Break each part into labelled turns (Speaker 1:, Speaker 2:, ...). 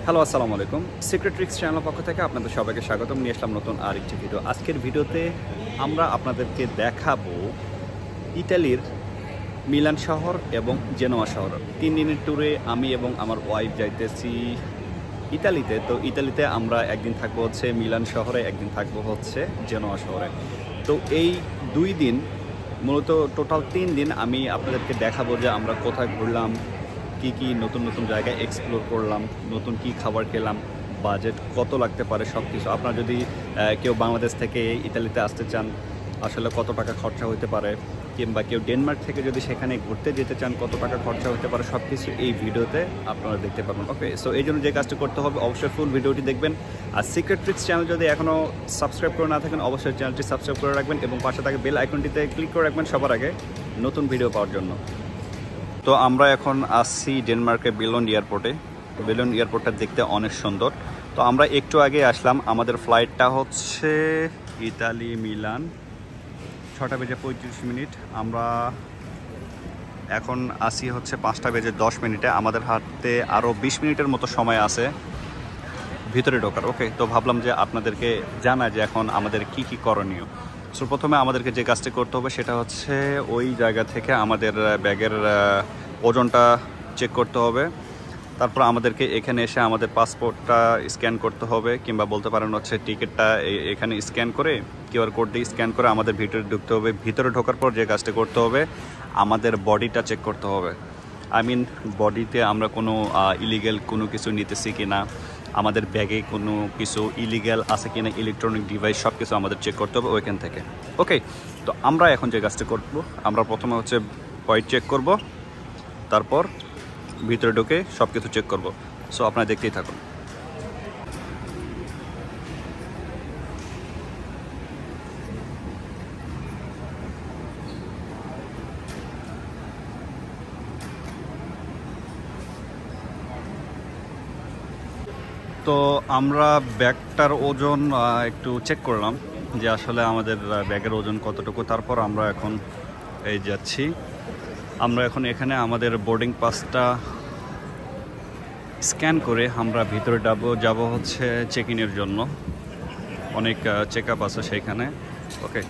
Speaker 1: Hello আসসালামু আলাইকুম। Secret tricks চ্যানেলের পক্ষ থেকে আপনাদের সবাইকে স্বাগতম। নিয়ে আসলাম নতুন আরেকটি ভিডিও। আজকের ভিডিওতে আমরা আপনাদেরকে দেখাবো ইতালির মিলান শহর এবং জেনোয়া শহর। 3 দিনের ট্যুরে আমি এবং আমার ওয়াইফ যাইতেছি ইতালিতে। তো ইতালিতে আমরা একদিন থাকবো হচ্ছে মিলান শহরে, একদিন থাকবো হচ্ছে জেনোয়া শহরে। তো এই 2 দিন মূলত টোটাল 3 দিন আমি আপনাদেরকে দেখাবো যে আমরা কোথায় ঘুরলাম, কি নতুন নতুন জায়গায় এক্সপ্লোর করলাম, নতুন কি খাবার খেলাম, বাজেট কত লাগতে পারে, সব কিছু। আপনারা যদি কেউ বাংলাদেশ থেকে ইতালিতে আসতে চান আসলে কত টাকা খরচা হতে পারে, কিংবা কেউ ডেনমার্ক থেকে যদি সেখানে ঘুরতে যেতে চান কত টাকা খরচা হতে পারে, সব কিছু এই ভিডিওতে আপনারা দেখতে পারবেন। ওকে, সো এই জন্য যে কাজটা করতে হবে অবশ্যই ফুল ভিডিওটি দেখবেন। আর সিক্রেট ট্রিক্স চ্যানেল যদি এখনও সাবস্ক্রাইব করে না থাকেন অবশ্যই চ্যানেলটি সাবস্ক্রাইব করে রাখবেন এবং পাশে থাকে বেল আইকনটিতে ক্লিক করে রাখবেন সবার আগে নতুন ভিডিও পাওয়ার জন্য। তো আমরা এখন আসছি ডেনমার্কের বিলন এয়ারপোর্টে। বিলন এয়ারপোর্টটা দেখতে অনেক সুন্দর। তো আমরা একটু আগে আসলাম, আমাদের ফ্লাইটটা হচ্ছে ইতালি মিলান 6:35। আমরা এখন আসি হচ্ছে 5:10। আমাদের হাতে আরও 20 মিনিটের মতো সময় আছে ভিতরে ঢোকার। ওকে, তো ভাবলাম যে আপনাদেরকে জানাই যে এখন আমাদের কি করণীয়। সো প্রথমে আমাদেরকে যে কাজটি করতে হবে সেটা হচ্ছে ওই জায়গা থেকে আমাদের ব্যাগের ওজনটা চেক করতে হবে। তারপর আমাদেরকে এখানে এসে আমাদের পাসপোর্টটা স্ক্যান করতে হবে, কিংবা বলতে পারেন হচ্ছে টিকিটটা এখানে স্ক্যান করে কিউআর কোড দিয়ে স্ক্যান করে আমাদের ভিতরে ঢুকতে হবে। ভিতরে ঢোকার পর যে কাজটি করতে হবে আমাদের বডিটা চেক করতে হবে। আই মিন বডিতে আমরা কোনো ইলিগ্যাল কোনো কিছু নিতেছি কি না, আমাদের ব্যাগে কোনো কিছু ইলিগ্যাল আছে কি না, ইলেকট্রনিক ডিভাইস সব কিছু আমাদের চেক করতে হবে ওইখান থেকে। ওকে, তো আমরা এখন যে কাজটা করব, আমরা প্রথমে হচ্ছে পয়েন্ট চেক করব, তারপর ভিতরে ঢুকে সব কিছু চেক করব। সো আপনারা দেখতেই থাকুন। তো আমরা ব্যাগটার ওজন একটু চেক করলাম যে আসলে আমাদের ব্যাগের ওজন কতটুকু। তারপর আমরা এখন এই যাচ্ছি। আমরা এখন এখানে আমাদের বোর্ডিং পাসটা স্ক্যান করে আমরা ভিতরে যাব হচ্ছে চেক ইনের জন্য। অনেক চেক আপ আছে সেইখানে। ওকে,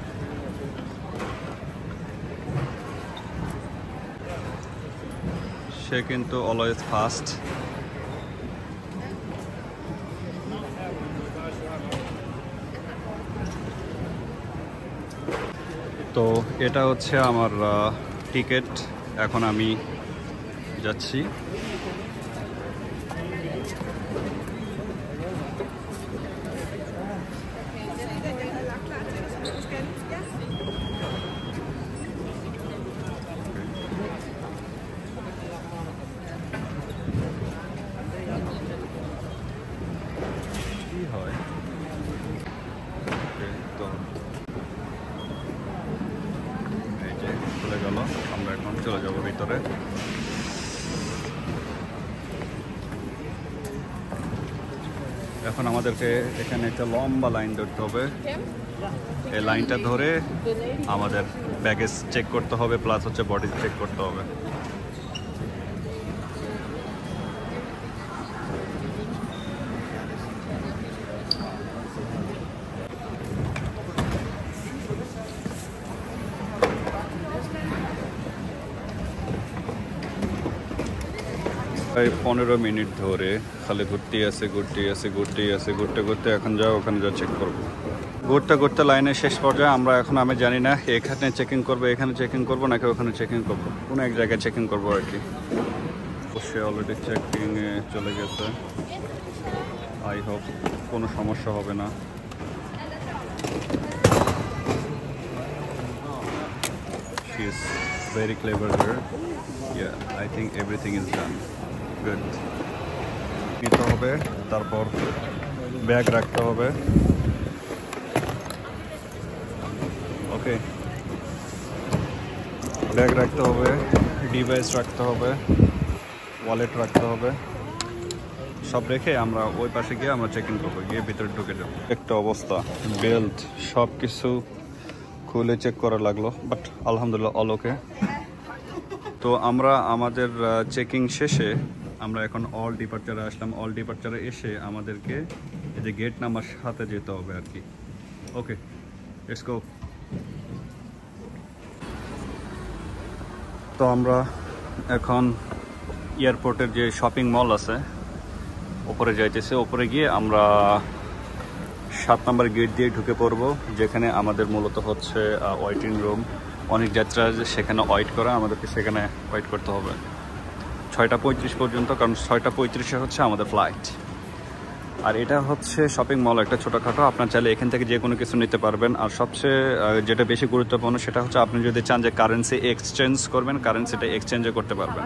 Speaker 1: সে কিন্তু অলওয়েজ ফাস্ট। তো এটা হচ্ছে আমার টিকিট। এখন আমি যাচ্ছি। কি হয় তো এই যে চলে গেল। আমরা এখন চলে যাব ভিতরে। এখন আমাদেরকে এখানে একটা লম্বা লাইন ধরতে হবে। এই লাইনটা ধরে আমাদের ব্যাগেজ চেক করতে হবে, প্লাস হচ্ছে বডি চেক করতে হবে। প্রায় 15 মিনিট ধরে খালি ঘুরতেই আছে ঘুরতে ঘুরতে এখন যাও ওখানে যা চেক করবো। ঘুরতে লাইনের শেষ পর্যায়ে আমরা এখন আমি জানি না এখানে চেকিং করবো, এখানে চেকিং করবো নাকি ওখানে চেকিং করবো, কোনো এক জায়গায় চেকিং করবো আর কি। সে অলরেডি চেকিংয়ে চলে গেছে। আই হোপ কোনো সমস্যা হবে না। She is very clever here. Yeah, I think everything is done. Good. নিতে হবে, তারপর ব্যাগ রাখতে হবে। ওকে, ব্যাগ রাখতে হবে, ডিভাইস রাখতে হবে, ওয়ালেট রাখতে হবে। সব রেখে আমরা ওই পাশে গিয়ে আমরা চেক ইন করবো, গিয়ে ভিতরে ঢুকে যাবো। একটা অবস্থা, বেল্ট সব কিছু খুলে চেক করা লাগলো, বাট আলহামদুলিল্লাহ অল ওকে। তো আমরা আমাদের চেকিং শেষে আমরা এখন অল ডিপার্চারে আসলাম। অল ডিপার্চারে এসে আমাদেরকে এই যে গেট নাম্বার 7-এ যেতে হবে আর কি। Okay, let's go. তো আমরা এখন এয়ারপোর্টের যে শপিং মল আছে ওপরে যাইতেছে। ওপরে গিয়ে আমরা 7 নম্বর গেট দিয়ে ঢুকে পড়বো, যেখানে আমাদের মূলত হচ্ছে ওয়েটিং রুম। অনেক যাত্রা সেখানে ওয়েট করা, আমাদেরকে সেখানে ওয়েট করতে হবে 6:35 পর্যন্ত, কারণ 6:35-এ হচ্ছে আমাদের ফ্লাইট। আর এটা হচ্ছে শপিং মল একটা ছোটোখাটো, আপনার চাইলে এখান থেকে যে কোনো কিছু নিতে পারবেন। আর সবচেয়ে যেটা বেশি গুরুত্বপূর্ণ সেটা হচ্ছে আপনি যদি চান যে কারেন্সি এক্সচেঞ্জ করবেন, কারেন্সিটা এক্সচেঞ্জও করতে পারবেন।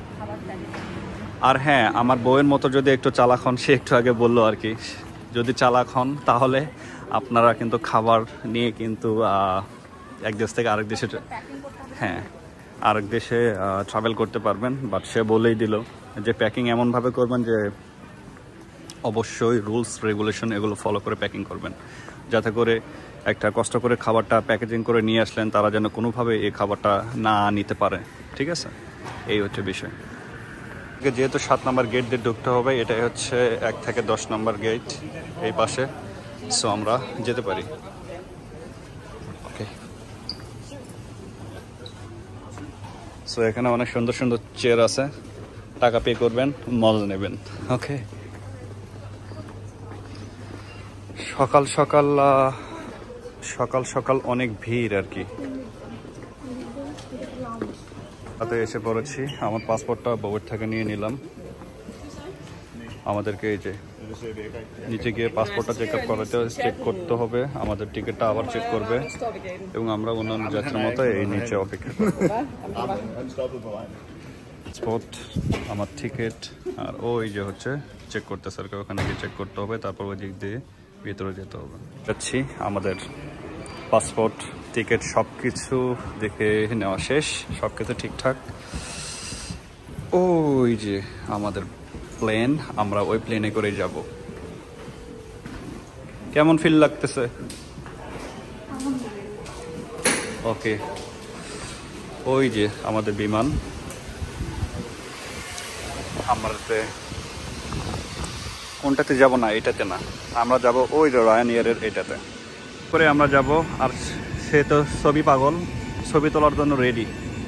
Speaker 1: আর হ্যাঁ, আমার বউয়ের মতো যদি একটু চালাক হন, সে একটু আগে বললো আর কি, যদি চালাক হন তাহলে আপনারা কিন্তু খাবার নিয়ে কিন্তু এক দেশ থেকে আরেক দেশে, হ্যাঁ আরেক দেশে ট্রাভেল করতে পারবেন। বাট সে বলেই দিল যে প্যাকিং এমনভাবে করবেন যে অবশ্যই রুলস রেগুলেশন এগুলো ফলো করে প্যাকিং করবেন, যাতে করে একটা কষ্ট করে খাবারটা প্যাকেজিং করে নিয়ে আসলেন তারা যেন কোনোভাবে এই খাবারটা না নিতে পারে। ঠিক আছে, এই হচ্ছে বিষয়। যেহেতু 7 নম্বর গেট দিয়ে ঢুকতে হবে, এটাই হচ্ছে 1 থেকে 10 নম্বর গেট এই পাশে। সো আমরা যেতে পারি। ওকে, সো এখানে অনেক সুন্দর সুন্দর চেয়ার আছে, টাকা পে করবেন, মজা নেবেন। ওকে, সকাল সকাল সকাল সকাল অনেক ভিড় আর কি। হাতে এসে পড়েছি, আমার পাসপোর্টটা বউয়ের থেকে নিয়ে নিলাম। আমাদেরকে এই যে নিচে গিয়ে পাসপোর্টটা চেক করতে হবে, আমাদের টিকিটটা আবার চেক করবে এবং আমরা অন্যান্য যাত্রীর মতো এই নিচে অপেক্ষা করব। পাসপোর্ট, আমার টিকিট, আর ওই যে হচ্ছে চেক করতে স্যারকে, ওখানে গিয়ে চেক করতে হবে, তারপর ওই দিক দিয়ে ভিতরে যেতে হবে। যাচ্ছি, আমাদের পাসপোর্ট টিকিট সব কিছু দেখে নেওয়া শেষ, সব কিছু ঠিকঠাক। ওই যে আমাদের প্লেন, আমরা ওই প্লেনে করেই যাব। কেমন ফিল লাগতেছে? ওকে, ওই যে আমাদের বিমান, আমরাতে কোনটাতে যাব না, এটাতে না, আমরা যাব ওই রায়ানএয়ারের এটাতে করে আমরা যাব। আর সে তো ছবি পাগল, ছবি তোলার জন্য রেডি।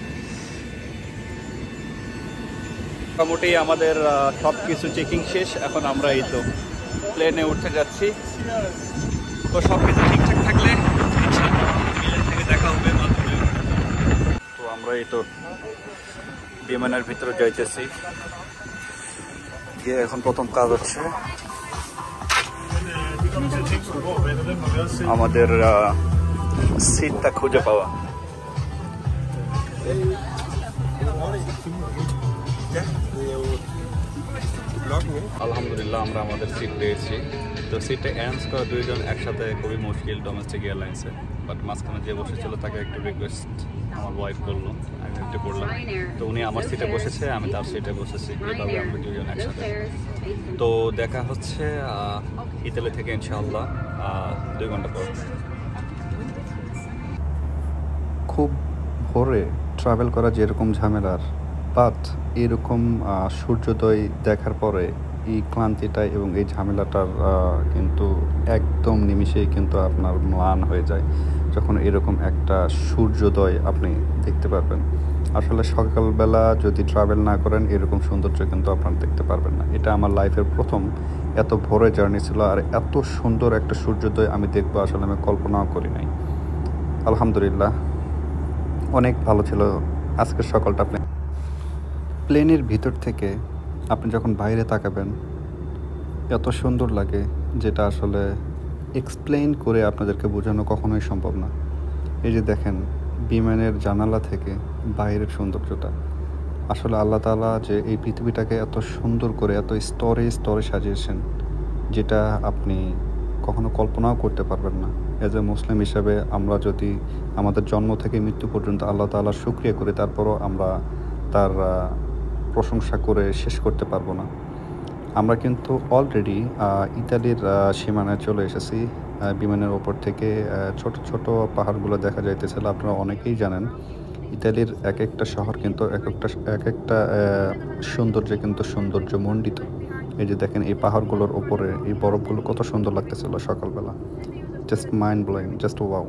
Speaker 1: মোটামুটি আমাদের সব কিছু চেকিং শেষ, এখন আমরা এই তো প্লেনে উঠতে যাচ্ছি। তো সব কিছু ঠিকঠাক থাকলে প্লেন থেকে দেখা হবে। তো আমরা এই তো বিমানের ভিতরে যাইতেছি, গিয়ে এখন প্রথম কাজ হচ্ছে আমাদের সিটটা খুঁজে পাওয়া। আলহামদুলিল্লাহ আমরা আমাদের সিট পেয়েছি। তো সিটে অ্যারেঞ্জ করা দুইজন একসাথে খুবই মুশকিল ডোমেস্টিক এয়ারলাইন্সে। বাট মাঝখানে যে বসেছিল তাকে একটু রিকোয়েস্ট আমার ওয়াইফ করলো, আমি একটু করলাম। তো উনি আমার সিটে বসেছে, আমি তার সিটে বসেছি, এভাবে আমরা দুজন একসাথে। তো দেখা হচ্ছে ইতালি থেকে ইনশাআল্লাহ 2 ঘন্টা পর।
Speaker 2: খুব ভোরে ট্রাভেল করা যেরকম ঝামেলার, বাট এরকম সূর্যোদয় দেখার পরে এই ক্লান্তিটা এবং এই ঝামেলাটার কিন্তু একদম নিমিষেই কিন্তু আপনার ম্লান হয়ে যায় যখন এরকম একটা সূর্যোদয় আপনি দেখতে পারবেন। আসলে সকালবেলা যদি ট্রাভেল না করেন এরকম সৌন্দর্য কিন্তু আপনারা দেখতে পারবেন না। এটা আমার লাইফের প্রথম এত ভোরে জার্নি ছিল, আর এত সুন্দর একটা সূর্যোদয় আমি দেখবো আসলে আমি কল্পনাও করি নাই। আলহামদুলিল্লাহ, অনেক ভালো ছিল আজকের সকালটা। আপনি প্লেনের ভিতর থেকে আপনি যখন বাইরে তাকাবেন এত সুন্দর লাগে, যেটা আসলে এক্সপ্লেইন করে আপনাদেরকে বোঝানো কখনোই সম্ভব না। এই যে দেখেন বিমানের জানালা থেকে বাইরের সৌন্দর্যটা, আসলে আল্লাহ তাআলা যে এই পৃথিবীটাকে এত সুন্দর করে এত স্তরে স্তরে সাজিয়েছেন, যেটা আপনি কখনো কল্পনাও করতে পারবেন না। এজ এ মুসলিম হিসাবে আমরা যদি আমাদের জন্ম থেকে মৃত্যু পর্যন্ত আল্লাহ তাআলার শুকরিয়া করি, তারপরও আমরা তার প্রশংসা করে শেষ করতে পারবো না। আমরা কিন্তু অলরেডি ইতালির সীমানায় চলে এসেছি। বিমানের ওপর থেকে ছোট ছোট পাহাড়গুলো দেখা যাইতেছিল। আপনারা অনেকেই জানেন ইতালির এক একটা শহর কিন্তু এক একটা সৌন্দর্যে কিন্তু সৌন্দর্যমণ্ডিত। এই যে দেখেন এই পাহাড়গুলোর ওপরে এই বরফগুলো কত সুন্দর লাগতেছিল সকালবেলা, just mind blowing, just wow.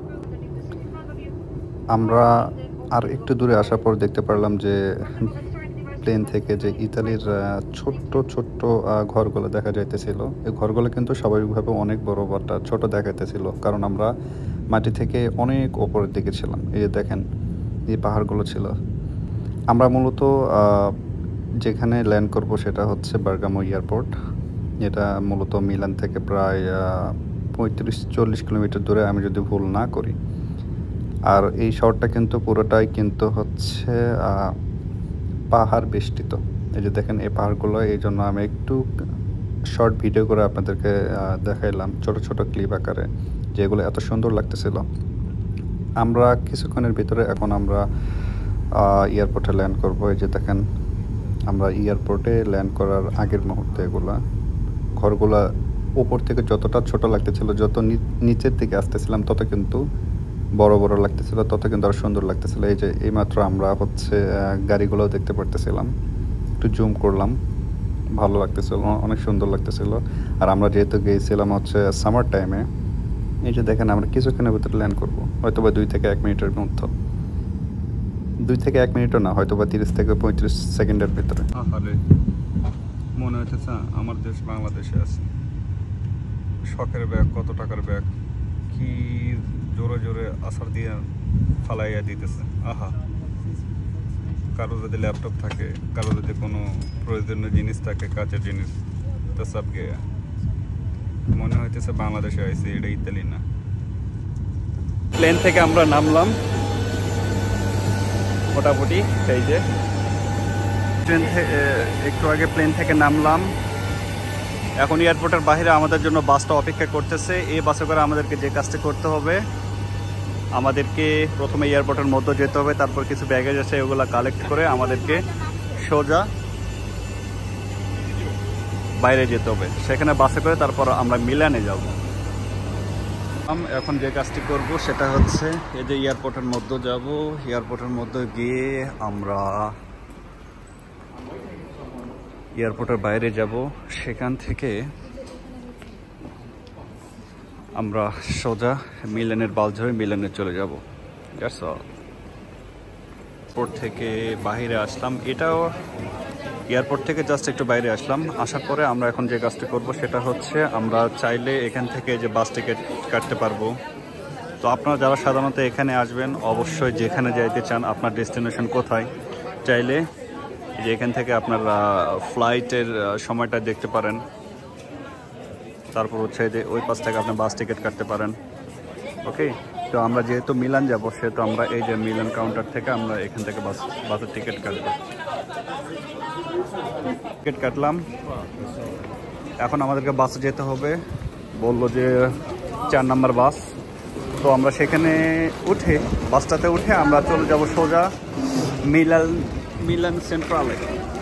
Speaker 2: আমরা আর একটু দূরে আসার পর দেখতে পারলাম যে প্লেন থেকে যে ইতালির ছোট্ট ছোট্ট ঘরগুলো দেখা যাইতেছিল। এই ঘরগুলো কিন্তু স্বাভাবিকভাবে অনেক বড় বা ছোট দেখাইতেছিল, কারণ আমরা মাটি থেকে অনেক ওপরের দিকে ছিলাম। এই যে দেখেন এই পাহাড়গুলো ছিল। আমরা মূলত যেখানে ল্যান্ড করব সেটা হচ্ছে বার্গামো এয়ারপোর্ট। এটা মূলত মিলান থেকে প্রায় 35-40 কিলোমিটার দূরে, আমি যদি ভুল না করি। আর এই শহরটা কিন্তু পুরোটাই কিন্তু হচ্ছে পাহাড় বেষ্টিত। এই যে দেখেন এই পাহাড়গুলো, এই জন্য আমি একটু শর্ট ভিডিও করে আপনাদেরকে দেখাইলাম ছোট ছোট ক্লিপ আকারে, যেগুলো এত সুন্দর লাগতেছিল। আমরা কিছুক্ষণের ভিতরে এখন আমরা এয়ারপোর্টে ল্যান্ড করব। এই যে দেখেন আমরা এয়ারপোর্টে ল্যান্ড করার আগের মুহূর্তে এগুলা ঘরগুলা উপর থেকে যতটা ছোট লাগতেছিল, যত নিচের দিকে আসতেছিলাম তত কিন্তু বড় বড় লাগতেছিল, তত কিন্তু আরো সুন্দর লাগতেছিল। এই যে এইমাত্র আমরা হচ্ছে গাড়িগুলো দেখতে পারতেছিলাম, একটু জুম করলাম, ভালো লাগতেছিল, অনেক সুন্দর লাগতেছিল। আর আমরা যেহেতু গিয়েছিলাম হচ্ছে সামার টাইমে, এই যে দেখেন আমরা কিছুক্ষণের ভিতরে ল্যান্ড করবো, হয়তো বা 2 থেকে 1 মিনিটের মধ্যে। 2 থেকে 1 মিনিটও না, হয়তো বা 30 থেকে 35 সেকেন্ডের ভিতরে।
Speaker 1: মনে হচ্ছে আমার দেশ বাংলাদেশে আছে। শখের ব্যাগ, কত টাকার ব্যাগ, কি জোরে জোরে আসার দিয়ে ফালাইয়া দিতেছে। আহা, কারো যদি ল্যাপটপ থাকে, কারো যদি কোনো প্রয়োজনীয় জিনিস থাকে, কাজের জিনিস, তো সব গিয়ে মনে হইতেছে বাংলাদেশে আইছে, এটা ইতালি না। প্লেন থেকে আমরা নামলাম মোটামুটি, এই যে ট্রেন থেকে একটু আগে প্লেন থেকে নামলাম। এখন এয়ারপোর্টের বাইরে আমাদের জন্য বাসটা অপেক্ষা করতেছে। এই বাসে করে আমাদেরকে যে কাজটা করতে হবে, আমাদেরকে প্রথমে এয়ারপোর্টের মধ্যে যেতে হবে, তারপর কিছু ব্যাগেজ আছে ওগুলো কালেক্ট করে আমাদেরকে সোজা বাইরে যেতে হবে, সেখানে বাসে করে তারপর আমরা মিলানে যাব। এখন যে কাজটি করব সেটা হচ্ছে এই যে এয়ারপোর্টের মধ্যে যাব। এয়ারপোর্টের মধ্যে গিয়ে আমরা এয়ারপোর্টের বাইরে যাব, সেখান থেকে আমরা সোজা মিলানের বাস ধরে মিলানে চলে যাব। এয়ারপোর্ট থেকে বাইরে আসলাম, এটাও এয়ারপোর্ট থেকে জাস্ট একটু বাইরে আসলাম। আসার পরে আমরা এখন যে কাজটি করব সেটা হচ্ছে আমরা চাইলে এখান থেকে যে বাস টিকিট কাটতে পারবো। তো আপনারা যারা সাধারণত এখানে আসবেন, অবশ্যই যেখানে যাইতে চান, আপনার ডেস্টিনেশন কোথায়, চাইলে যে এখান থেকে আপনার ফ্লাইটের সময়টা দেখতে পারেন। তারপর হচ্ছে যে ওই পাশ থেকে আপনি বাস টিকিট কাটতে পারেন। ওকে, তো আমরা যেহেতু মিলান যাব, সেহেতু আমরা এই যে মিলান কাউন্টার থেকে আমরা এখান থেকে বাসের টিকিট কাটবো। টিকিট কাটলাম, এখন আমাদেরকে বাসে যেতে হবে। বললো যে 4 নম্বর বাস। তো আমরা সেখানে উঠে, বাসটাতে উঠে আমরা চলে যাব সোজা মিলান সেন্ট্রালে।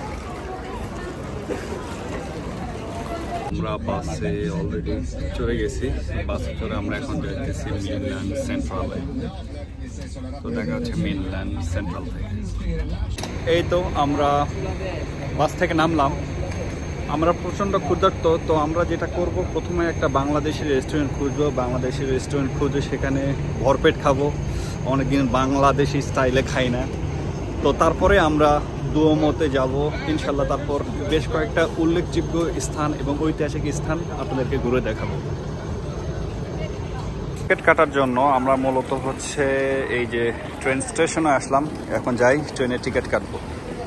Speaker 1: আমরা বাসে অলরেডি চলে গেছি, বাসে চড়ে আমরা এখন যাইতেছি মিলান সেন্ট্রালে। তো দেখা হচ্ছে মিলান সেন্ট্রাল থেকে। এই তো আমরা বাস থেকে নামলাম, আমরা প্রচণ্ড ক্ষুধার্ত। তো আমরা যেটা করব, প্রথমে একটা বাংলাদেশি রেস্টুরেন্ট খুঁজবো। বাংলাদেশি রেস্টুরেন্ট খুঁজে সেখানে ভরপেট খাবো, অনেকদিন বাংলাদেশি স্টাইলে খাই না। তো তারপরে আমরা দুয়োমতে যাব ইনশাল্লাহ। তারপর বেশ কয়েকটা উল্লেখযোগ্য স্থান এবং ঐতিহাসিক স্থান আপনাদেরকে ঘুরে দেখাবো। টিকিট কাটার জন্য আমরা মূলত হচ্ছে এই যে ট্রেন স্টেশনে আসলাম, এখন যাই ট্রেনের টিকিট কাটবো।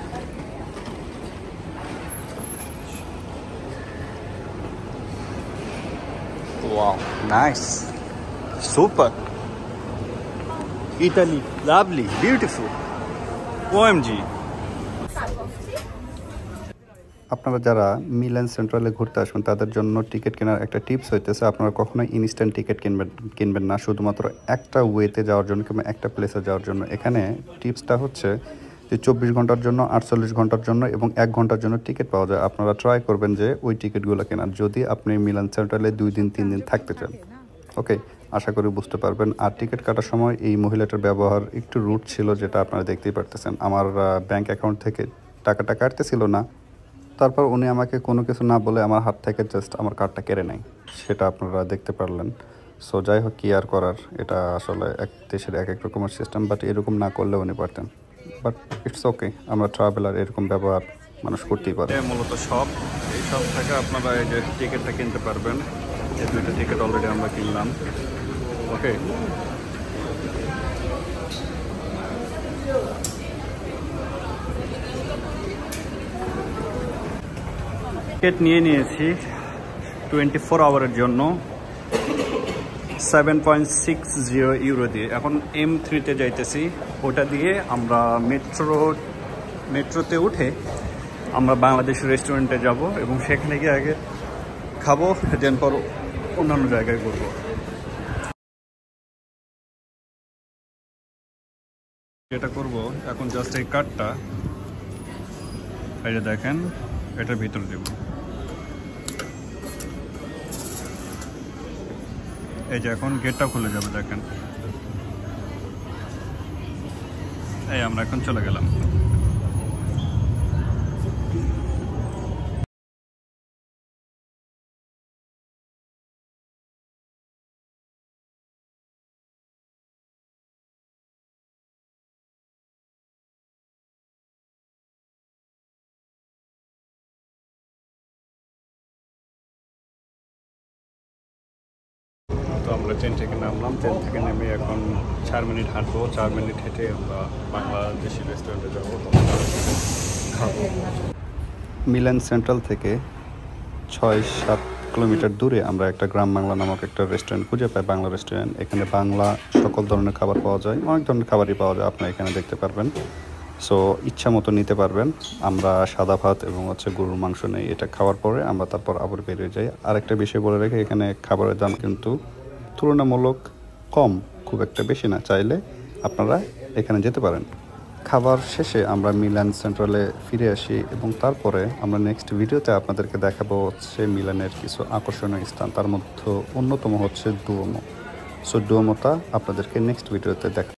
Speaker 1: Wow, nice, super, Italy, lovely, beautiful, OMG.
Speaker 2: আপনারা যারা মিলান সেন্ট্রালে ঘুরতে আসবেন তাদের জন্য টিকিট কেনার একটা টিপস হইতেছে, আপনারা কখনোই ইনস্ট্যান্ট টিকিট কিনবেন না, শুধুমাত্র একটা ওয়েতে যাওয়ার জন্য কিংবা একটা প্লেসে যাওয়ার জন্য। এখানে টিপসটা হচ্ছে যে 24 ঘন্টার জন্য, 48 ঘন্টার জন্য এবং 1 ঘন্টার জন্য টিকিট পাওয়া যায়। আপনারা ট্রাই করবেন যে ওই টিকিটগুলো কেনার, যদি আপনি মিলান সেন্ট্রালে 2 দিন 3 দিন থাকতে চান। ওকে, আশা করি বুঝতে পারবেন। আর টিকিট কাটার সময় এই মহিলাটার ব্যবহার একটু রুড ছিল, যেটা আপনারা দেখতেই পারতেছেন। আমার ব্যাংক অ্যাকাউন্ট থেকে টাকাটা কাটতেছিল না, তারপর উনি আমাকে কোনো কিছু না বলে আমার হাত থেকে জাস্ট আমার কার্ডটা কেড়ে নেয়, সেটা আপনারা দেখতে পারলেন। সো যাই হোক, কি আর করার, এটা আসলে এক দেশের এক এক রকমের সিস্টেম, বাট এরকম না করলে উনি পারতেন। বাট ইটস ওকে, আমরা ট্রাভেলার, এরকম ব্যবহার মানুষ করতেই পারে।
Speaker 1: মূলত সব এই সব থেকে আপনারা এই যে টিকিটটা কিনতে পারবেন। এই দুইটা টিকিট অলরেডি আমরা কিনলাম। ওকে, টিকিট নিয়ে নিয়েছি 24 আওয়ারের জন্য 7.60 ইউরো দিয়ে। এখন M3-তে যাইতেছি, ওটা দিয়ে আমরা মেট্রোতে উঠে আমরা বাংলাদেশ রেস্টুরেন্টে যাব এবং সেখানে গিয়ে আগে খাবো, দেন পর অন্যান্য জায়গায় ঘুরবো। যেটা করব এখন, জাস্ট এই কার্ডটা এই যে দেখেন, এটার ভিতরে দেব। এই যে এখন গেটটা খুলে যাবে, দেখেন। এই আমরা এখন চলে গেলাম। তো আমরা ট্রেন থেকে নামলাম, ট্রেন থেকে নেমে এখন 4 মিনিট হাঁটবো, 4 মিনিট হেঁটে আমরা বাংলাদেশি রেস্টুরেন্টে যাবো, খাবো।
Speaker 2: মিলান সেন্ট্রাল থেকে 6-7 কিলোমিটার দূরে আমরা একটা গ্রাম বাংলা নামক একটা রেস্টুরেন্ট খুঁজে পাই, বাংলা রেস্টুরেন্ট। এখানে বাংলা সকল ধরনের খাবার পাওয়া যায়, অনেক ধরনের খাবারই পাওয়া যায়, আপনারা এখানে দেখতে পারবেন। সো ইচ্ছা মতো নিতে পারবেন। আমরা সাদা ভাত এবং গরুর মাংস নেই। এটা খাওয়ার পরে আমরা তারপর আবার বেরিয়ে যাই। আরেকটা বিষয় বলে রেখে, এখানে খাবারের দাম কিন্তু তুলনামূলক কম, খুব একটা বেশি না। চাইলে আপনারা এখানে যেতে পারেন। খাবার শেষে আমরা মিলান সেন্ট্রালে ফিরে আসি এবং তারপরে আমরা নেক্সট ভিডিওতে আপনাদেরকে দেখাবো মিলানের কিছু আকর্ষণীয় স্থান। তার মধ্যে অন্যতম হচ্ছে ডুওমো। সো ডুওমোটা আপনাদেরকে নেক্সট ভিডিওতে দেখা